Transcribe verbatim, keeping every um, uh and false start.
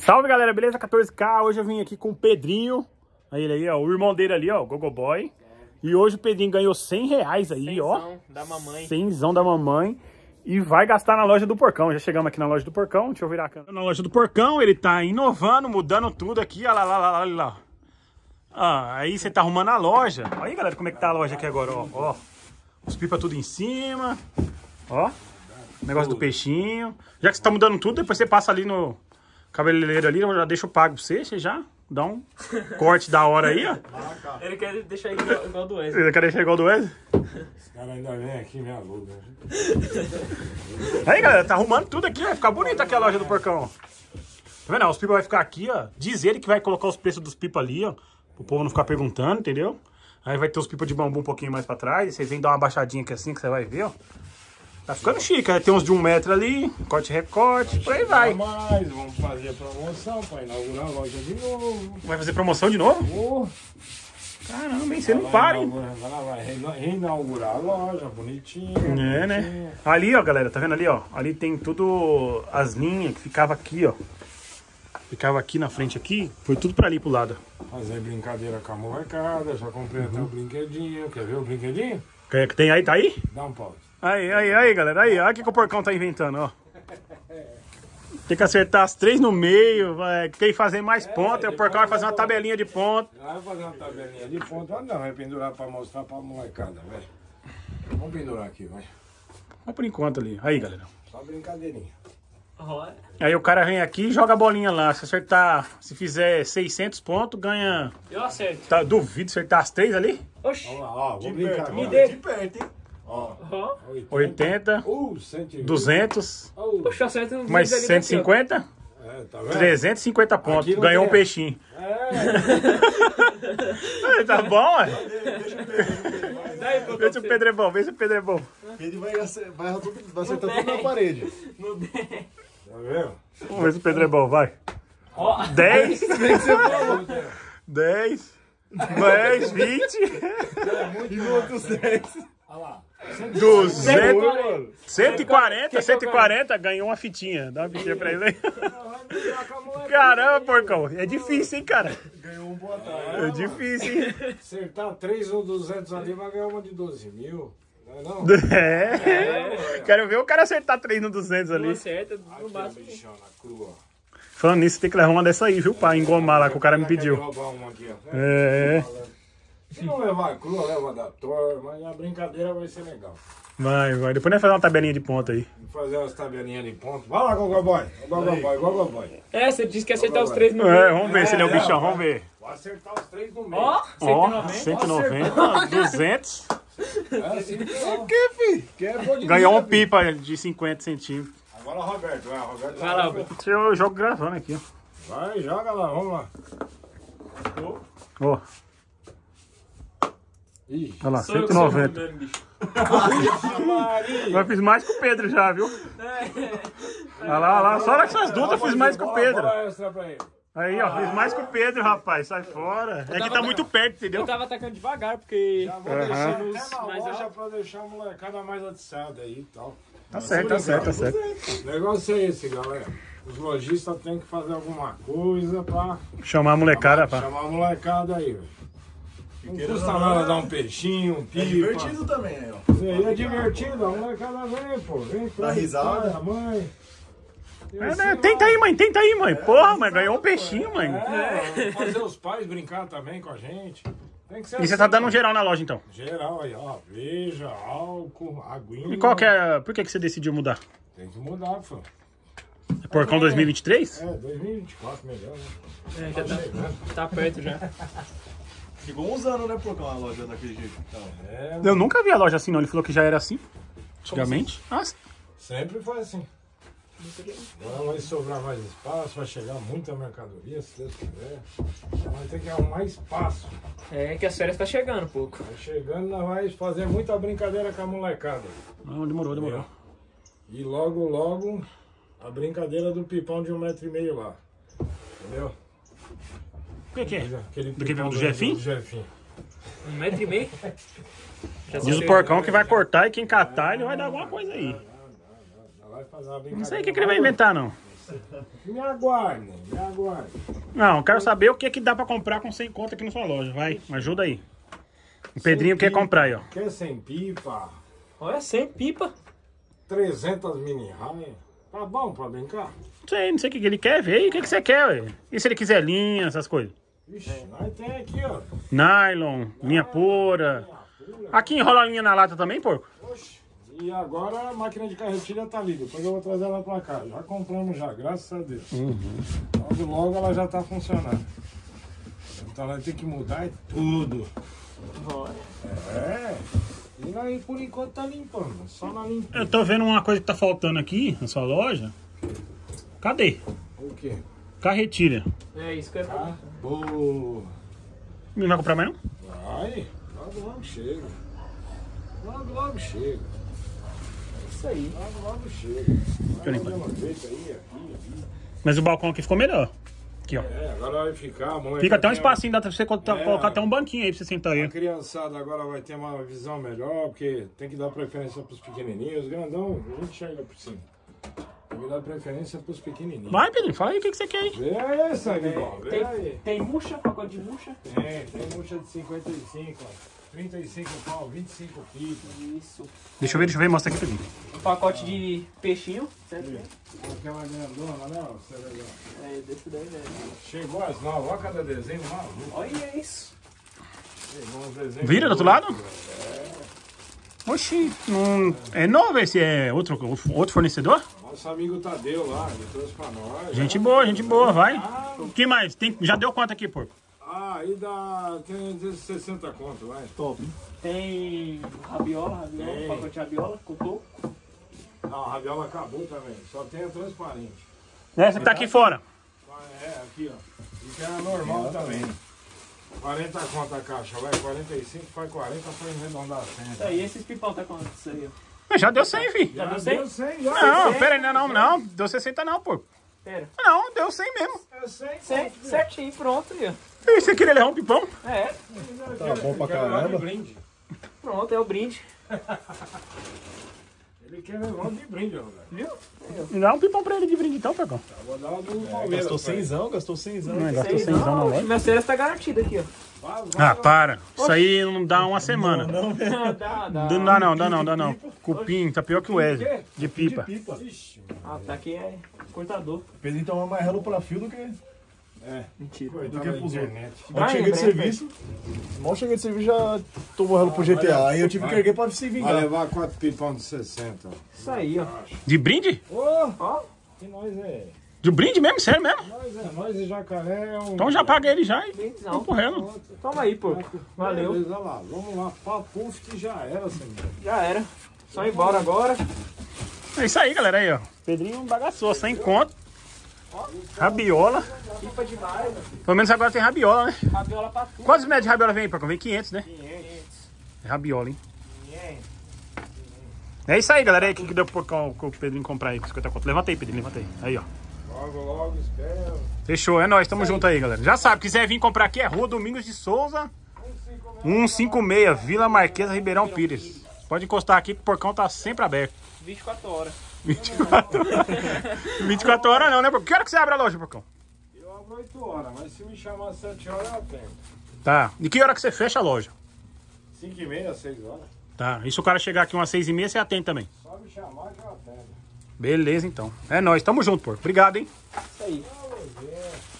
Salve galera, beleza? quatorze K, hoje eu vim aqui com o Pedrinho. Aí ele aí, ó, o irmão dele ali, ó, o Gogoboy. E hoje o Pedrinho ganhou cem reais aí, Cenzão ó. da mamãe. Cenzão da mamãe. E vai gastar na loja do Porcão. Já chegamos aqui na loja do Porcão, deixa eu virar a câmera. Na loja do Porcão, ele tá inovando, mudando tudo aqui, ó lá, lá, lá, lá, lá. Ah, aí você tá arrumando a loja. Olha aí galera, como é que tá a loja aqui agora, ó. Ó, os pipas tudo em cima. Ó, negócio do peixinho. Já que você tá mudando tudo, depois você passa ali no cabeleireiro ali, eu já deixo pago pra você, você já dá um corte da hora aí, ó. Ele quer deixar igual, igual do Wesley. Ele quer deixar igual do Wesley? Esse cara ainda vem aqui, me aluga. Aí, galera, tá arrumando tudo aqui, vai ficar bonito aqui a loja do Porcão. Tá vendo? Os pipas vai ficar aqui, ó. Diz ele que vai colocar os preços dos pipas ali, ó. Pro povo não ficar perguntando, entendeu? Aí vai ter os pipas de bambu um pouquinho mais pra trás. Vocês vêm dar uma baixadinha aqui assim, que você vai ver, ó. Tá ficando chique, né? Tem uns de um metro ali, corte-recorte, por aí vai. Mais, vamos fazer promoção pra inaugurar a loja de novo. Vai fazer promoção de novo? Oh. Caramba, hein? Você não para, hein? Vai reinaugurar a loja, bonitinha. É, né? Ali, ó, galera, tá vendo ali, ó? Ali tem tudo, as linhas que ficava aqui, ó. Ficava aqui na frente aqui, foi tudo pra ali pro lado. Fazer brincadeira com a molecada, já comprei uhum. até o brinquedinho. Quer ver o brinquedinho? Quer que tem aí? Tá aí? Dá um pause. Aí, aí, aí, galera. Aí, olha o que, que o Porcão tá inventando, ó. Tem que acertar as três no meio, vai. Quem fazer mais é, pontos, o Porcão vai fazer uma tabelinha de ponto. Vai fazer uma tabelinha de ponto, mas não, vai pendurar pra mostrar pra molecada, velho. Vamos pendurar aqui, vai. Vamos por enquanto ali. Aí, galera. Só brincadeirinha. Aí o cara vem aqui e joga a bolinha lá. Se acertar, se fizer seiscentos pontos, ganha... Eu acerto. Tá, duvido acertar as três ali? Oxi. Vamos lá, ó, vou brincar agora. Me dê. De perto, hein? Ó, uhum. oitenta, uh, duzentos, uh. Poxa, acerta um mais cento e cinquenta, é, tá vendo? trezentos e cinquenta pontos. Ganhou tem. um peixinho. É. Tá bom, ué? Vê se o Pedro é bom, vê se o Pedro é bom. Ele vai, acertar, vai, vai acertar tudo na parede. No dez. Tá vendo? Vamos ver se o Pedro é bom, vai. Oh. dez, dez, dez, vinte. E no outros dez. Olha lá. duzentos, cento e quarenta, cento e quarenta, ganhou uma fitinha. Dá uma fitinha pra ele aí. Caramba, Porcão. É difícil, hein, cara? Ganhou um boa tarde. É difícil, hein? Acertar três ou duzentos ali, vai ganhar uma de doze mil. Não é não? É. é. Quero ver o cara acertar três no duzentos ali. Não acerta, no máximo. Falando nisso, tem que levar uma dessa aí, viu, pra engomar lá que o cara me pediu. É. Se não levar crua, leva da Thor, mas a brincadeira vai ser legal. Vai, vai. Depois nós fazer uma tabelinha de ponta aí. Vamos fazer umas tabelinhas de ponto. Vai lá, Gogoboy. Gogoboy, Gogoboy. É, você disse que ia acertar os três no meio. É, vamos ver é, se ele é o bichão, vamos ver. Vou acertar os três no meio. Ó, oh, cento e noventa, duzentos. É assim que é. Que, filho? Que é bom de Ganhou vida, um pipa de cinquenta centímetros. Agora o Roberto, vai, Roberto. Vai lá, Roberto. Deixa eu jogo gravando aqui, ó. Vai, joga lá, vamos lá. Ó. Oh. Ih, olha lá, cento e noventa. Eu fiz mais que o Pedro já, viu? Olha lá, olha lá. Só nessas duas eu fiz mais que o Pedro. Aí, ó, fiz mais que o Pedro, rapaz. Sai fora. É que tá muito perto, entendeu? Eu tava atacando devagar, porque... Já vou uhum. deixar nos... Mas deixa pra deixar a molecada mais atiçada aí e tal. Tá certo, tá certo, tá certo. O negócio é esse, galera. Os lojistas têm que fazer alguma coisa pra... Chamar a molecada, pra... pá. Chamar a molecada aí, velho. Não custa nada dar um peixinho, um pipa. É divertido também, aí, ó. Isso aí é divertido, a molecada vem, pô. Vem pra risada. A mãe. É, assim, né? Tenta aí, mãe, tenta aí, mãe. É, porra, mas ganhou um peixinho, mãe. É, fazer os pais brincar também com a gente. Tem que ser e assim, você tá dando um geral na loja, então? Geral aí, ó. Veja, álcool, aguinha. E qual que é... Por que que você decidiu mudar? Tem que mudar, pô. É Porcão é, dois mil e vinte e três? É, dois mil e vinte e quatro, melhor, né? É, já tá, tá perto já. Ficou uns anos, né, Porcão, a loja daquele jeito. Então, é, eu nunca vi a loja assim, não. Ele falou que já era assim, antigamente. Assim? Ah, sempre foi assim. Agora vai sobrar mais espaço, vai chegar muita mercadoria, se Deus quiser. Vai ter que arrumar espaço. É que as férias tá chegando um pouco. Vai chegando, nós vamos fazer muita brincadeira com a molecada. Não, demorou, demorou. E logo, logo, a brincadeira do pipão de um metro e meio lá. Entendeu? O que que é? Aquele do que do Jefinho? Do Jefinho. Um metro e meio? Diz o Porcão que vai cortar e quem catar ele vai dar alguma coisa aí. Vai fazer uma não sei o que, que ele vai inventar, não. Não Me aguardem, me aguardem. Não, quero saber o que que dá pra comprar com cem conto aqui na sua loja. Vai, me ajuda aí. O Pedrinho quer comprar aí, ó. Quer sem pipa? Olha, sem pipa. trezentas mini raia. Tá bom pra brincar? Não sei, não sei o que que ele quer. Vê aí o que que você quer, ué. E se ele quiser linha, essas coisas? Ixi, nós tem aqui, ó. Nylon, linha pura. Aqui enrola a linha na lata também, porco? Oxe. E agora a máquina de carretilha tá ali. Depois eu vou trazer ela pra cá. Já compramos já, graças a Deus. Uhum. Logo, logo ela já tá funcionando. Então ela tem que mudar tudo. É. E nós por enquanto tá limpando. Só na limpeza. Eu tô vendo uma coisa que tá faltando aqui na sua loja. Cadê? O quê? Carretilha. É isso que eu ia falar. Boa. Não vai comprar mais não? Vai. Logo, logo chega. Logo, logo chega. Isso aí. Logo, logo chega. Deixa eu limpar. Vai dando jeito aí, aqui, aqui. Mas o balcão aqui ficou melhor. Aqui, ó. É, agora vai ficar, moleque. Fica até um tem espacinho, dá pra você colocar É. colocar até um banquinho aí pra você sentar A aí. criançada agora vai ter uma visão melhor, porque tem que dar preferência pros pequenininhos. Os grandão, a gente chega por cima. Tem que dar preferência pros pequenininhos. Vai, Pedrinho, fala aí o que que você quer aí. Vê aí, sangue bom, vê Tem, aí. tem murcha, pacote de murcha? Tem, tem murcha de cinquenta e cinco, ó. trinta e cinco pau, vinte e cinco pipas. Isso. Deixa eu ver, deixa eu ver, mostra aqui, Pedrinho. Um pacote de peixinho. Certo? Aquela grandona, né? ó, você vai ver. É, desse daí, velho. Chegou as novas, olha cada desenho maluco. Olha isso. Chegou uns desenhos. Vira do outro lado? É. Oxi, não... é novo esse? É outro, outro fornecedor? Nosso amigo Tadeu lá, ele trouxe pra nós. Gente boa, gente boa, vai. O que mais? Tem, já deu quanto aqui, porco? Ah, aí dá. Tem sessenta conto, vai. Top. Tem rabiola, rabiola, Tem. pacote de rabiola, cocô. Não, a rabiola acabou também. Só tem a transparente. Essa que tá aqui fora. É, aqui, ó. E que é normal também. quarenta conto a caixa, vai. quarenta e cinco, faz quarenta, foi arredondar a cem. Isso aí, esses pipão tá quanto? Isso aí, ó. Mas já deu cem, fi. Já deu deu cem? cem, já. Não, pera aí, não, não, não. Deu sessenta não, porco. Pera. Não, deu cem mesmo. É cem, Cem, certinho, pronto aí, ó. E você queria levar um pipão? É, Tá bom pra caramba. brinde. pronto, é o brinde. Ele quer levar um de brinde, ó, velho. Viu? Dá um pipão pra ele de brinde então, porcão. Vou dar o do Palmeiras. Gastou pra ele. cenzão, gastou cenzão. Não, gastou Seis, cenzão na não, loja. minha cera tá garantida aqui, ó. Vai, vai, Ah, para. Isso aí não dá uma semana. Não, dá, dá. não dá não, dá não, dá não. Cupim, tá pior que o Wesley. De pipa. Pipa. Ixi, Ah, tá aqui é cortador. O Pedrinho toma mais ralo pra fio do que, é. Mentira. do Coitado que da pros outros. internet. Quando Vai, cheguei de Breno, serviço, mal cheguei de serviço já tomou ralo pro G T A. Aí eu tive que vai. erguer pra se Vai vingar. levar quatro pipão de sessenta. Isso aí, ó. De brinde? Ô, Ó, que nós é. De brinde mesmo? Sério mesmo? Nós é, nós e jacaré é um. Então já paga ele já e brindezão. vamos correndo. Toma aí, pô. Valeu. Beleza, olha lá. Vamos lá. Papuf que já era, senhor. Já era. Só ir embora agora. É isso aí, galera. Aí, ó. Pedrinho bagaçou, sem conto. Rabiola. Pipa demais. Pelo menos agora tem rabiola, né? Rabiola pra tudo. Quantos metros de rabiola vem, porco? Vem quinhentos, né? quinhentos. É rabiola, hein? quinhentos. É isso aí, galera. Aí, o que que deu pro porcão, o Pedrinho comprar aí com cinquenta conto? Levanta aí, Pedrinho, levanta aí. Aí, ó. Logo, logo, espera. Fechou, é nóis, tamo junto aí, galera. Já sabe, quiser vir comprar aqui é Rua Domingos de Souza, cento e cinquenta e seis, Vila Marquesa, Ribeirão Pires. Pode encostar aqui que o porcão tá sempre aberto. vinte e quatro horas. vinte e quatro horas. vinte e quatro horas não, né, porcão? Que hora que você abre a loja, porcão? Eu abro oito horas, mas se me chamar às sete horas eu atendo. Tá. E que hora que você fecha a loja? cinco e meia, seis horas. Tá. E se o cara chegar aqui umas seis e meia, você atende também. Só me chamar que eu atendo. Beleza, então. É nóis, tamo junto, porco. Obrigado, hein? Isso aí. Vamos ver.